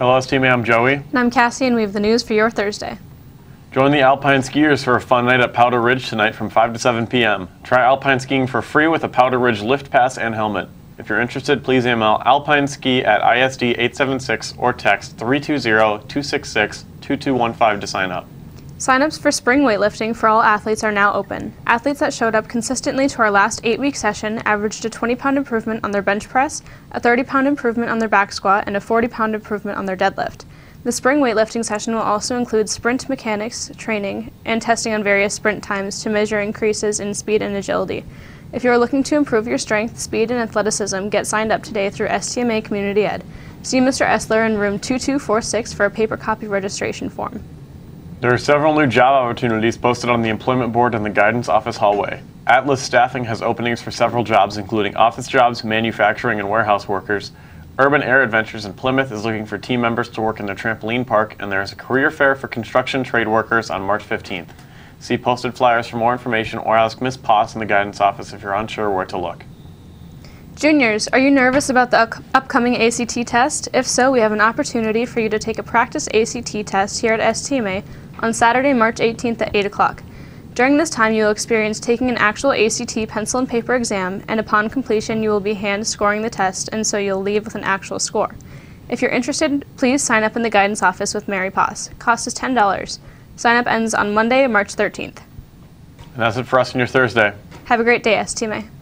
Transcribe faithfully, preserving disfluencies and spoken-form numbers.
Hello, S T M A, I'm Joey. And I'm Cassie, and we have the news for your Thursday. Join the Alpine skiers for a fun night at Powder Ridge tonight from five to seven p m Try alpine skiing for free with a Powder Ridge lift pass and helmet. If you're interested, please email alpineski at I S D eight seven six or text three two zero, two six six, two two one five to sign up. Sign-ups for spring weightlifting for all athletes are now open. Athletes that showed up consistently to our last eight-week session averaged a twenty pound improvement on their bench press, a thirty pound improvement on their back squat, and a forty pound improvement on their deadlift. The spring weightlifting session will also include sprint mechanics training and testing on various sprint times to measure increases in speed and agility. If you are looking to improve your strength, speed, and athleticism, get signed up today through S T M A Community Ed. See Mister Essler in room two two four six for a paper copy registration form. There are several new job opportunities posted on the employment board in the guidance office hallway. Atlas Staffing has openings for several jobs, including office jobs, manufacturing, and warehouse workers. Urban Air Adventures in Plymouth is looking for team members to work in their trampoline park, and there is a career fair for construction trade workers on March fifteenth. See posted flyers for more information or ask Miz Poss in the guidance office if you're unsure where to look. Juniors, are you nervous about the up upcoming A C T test? If so, we have an opportunity for you to take a practice A C T test here at S T M A on Saturday, March eighteenth at eight o'clock. During this time, you will experience taking an actual A C T pencil and paper exam, and upon completion, you will be hand scoring the test, and so you'll leave with an actual score. If you're interested, please sign up in the guidance office with Mary Poss. Cost is ten dollars. Sign up ends on Monday, March thirteenth. And that's it for us on your Thursday. Have a great day, S T M A.